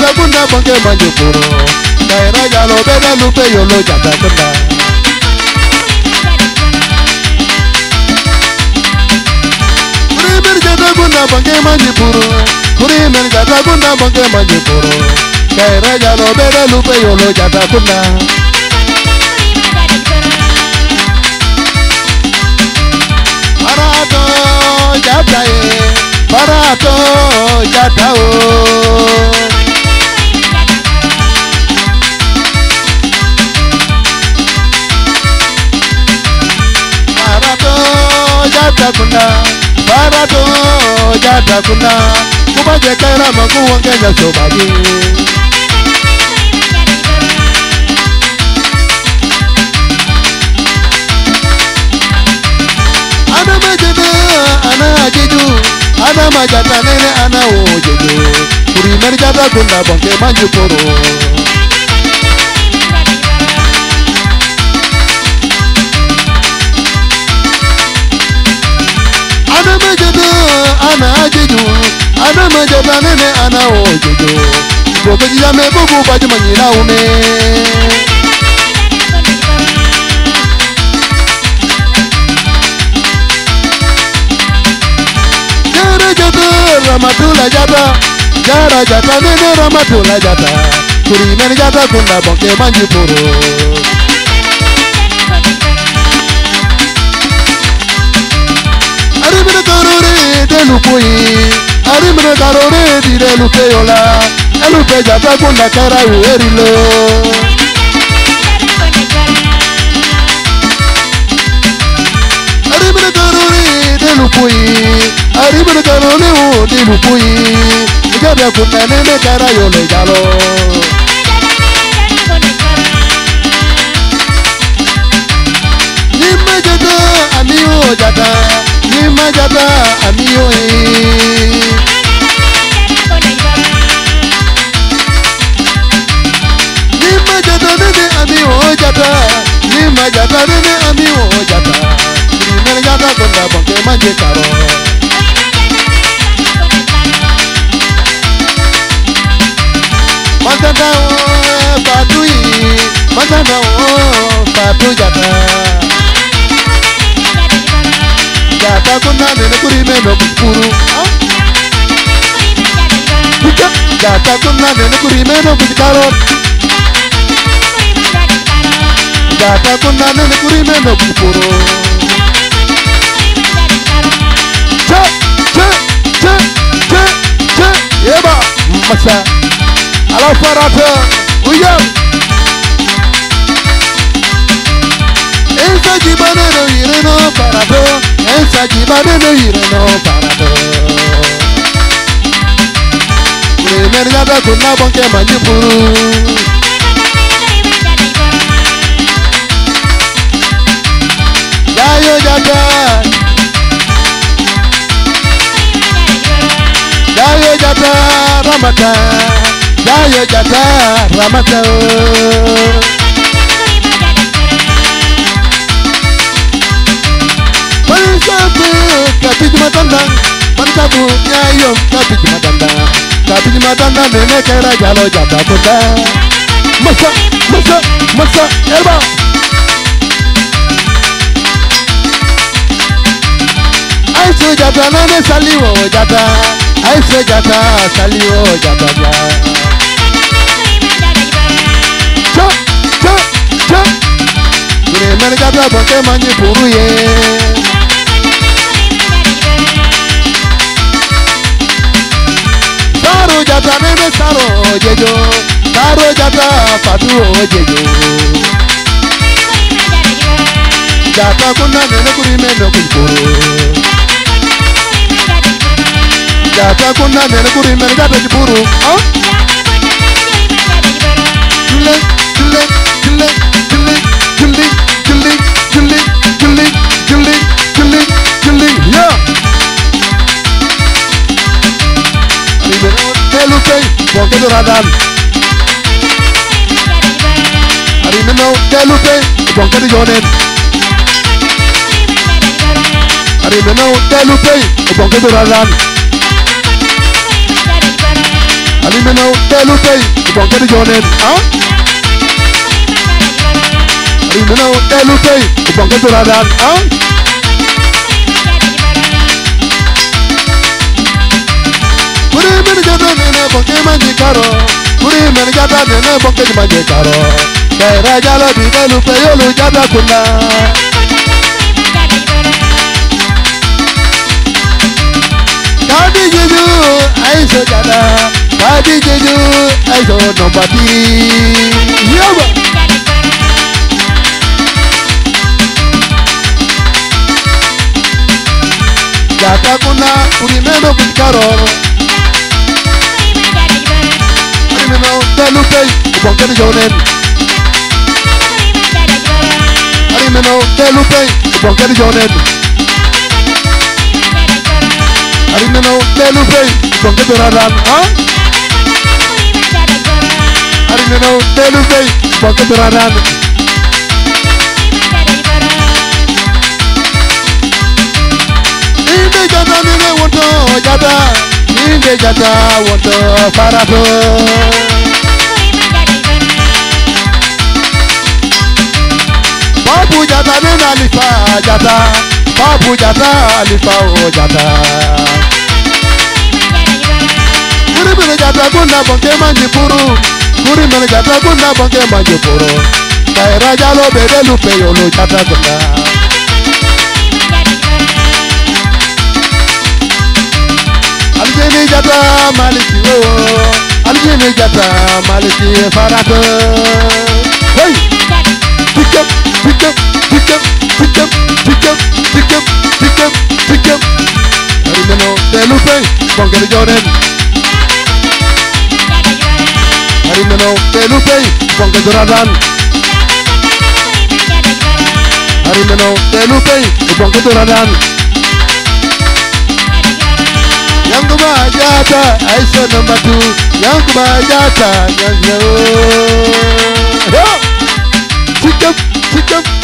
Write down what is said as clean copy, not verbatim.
jata kunda bonke manjupuro. Kaira jalo beda lupe yolo jata kunda. Kurimer jata kunda bonke manjupuro. Kurimer jata kunda bonke manjupuro. Kaira jalo beda lupe yolo jata kunda. Barato jata ye, barato jata o. Barato jata kunda, barato jata kunda. Kubaje kaira mangu wangenya sobaji. Ana jeju, ana majata nene ana ojeju. Kurimer jata kunda bonke manjupuro. Ana majata, ana jeju, ana majata nene ana ojeju. Bobe jame bubu baju manyila ume. Ramatula jata, jara jata nene ramatula jata. Kurimer jata kunda bonke manjupuro. Arimene karore de lupui, arimene karore di de lupeola. Elupe jata kunda kara uerilo. Arimene karore de lupui. Arriba karone o di lupui, jada kunda nene kara yole jalo. Nima jada amiyo jada, nima jada amiyo Nima jada nene amiyo jada, nima jada nene amiyo jada. Nima jada kunda bonke manje karo. Matanda o patui, matanda o patu jata. Jata kunda nene kurime no kuspuru. Jata kunda nene kurime no kuskarot. Jata kunda nene kurime no kuspuru. Yeba masa. Ala farata, uyam. Ensa jibane no yire no parato, ensa jibane no yire no parato. Kurimer jata kunda bonke manjupuro. Jayo jata, jayo jata ramata. Jayo jata ramata o. Pansabu kapij matanda, pansabu nyayom kapij matanda, kapij matanda nene kera jalo jata kunda. Masa, masa, masa, erba. Aiso jata nene saliwo jata, aiso jata saliwo jata ja. Kurimer jata bonke manjupuro ye. Saro jata nene saro jejo, saro jata patu jejo. Jata kunda nene kurimer no kuspuro. Jata kunda nene kurimer jata jupuro. Jule, jule, jule, jule, jule, jule, jule, jule, jule, jule, jule, yeah. Arriba telupe, bonke doradan. Arriba no telupe, bonke dojonen. Arriba no telupe, bonke doradan. Alimeno telupei bongkedi jonen Alimeno telupei bongkedi radan Puri meni jata nene bongkedi manji karo Puri meni jata nene bongkedi manji karo Kera jalo di telupei yolu jata kuna Kadi jeju aiso jada Kadi jeju aiso nobati Yoba Jata kuna urimeno kuchikaro Urimeno telupei ubongkedi jonen Urimeno telupei ubongkedi jonen Arimeno telupei bongkedi radan Arimeno telupei bongkedi radan Inde jata nene wonto jata Inde jata wonto farato Babu jata nene alifa jata Babu jata alifa o jata Kuri mene jata kuna bongke manji puru Kuri mene jata kuna bongke manji puru Kaira jalo bede lupe yolo jata kuna Aljini jata maliki o Aljini jata maliki farato Hey! Pick up, pick up, pick up, pick up, pick up, pick up, pick up, pick up Arimeno telupei bongkedi jonen Arimeno telupei bongkedi radan Arimeno telupei bongkedi radan Yang kuma jata aiso number 2 Yang kuma jata yang yo Pick up